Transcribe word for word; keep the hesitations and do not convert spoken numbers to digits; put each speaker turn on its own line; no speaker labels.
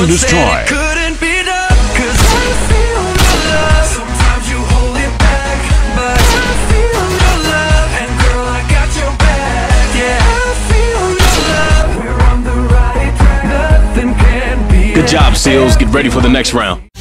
and destroy.
Couldn't be done, 'cause I feel your love. Sometimes you hold it back, but I feel your love, and girl, I got your back. Yeah, I feel your love. We're on the right track. Nothing can be.
Good job, SEALs. Get ready for the next round.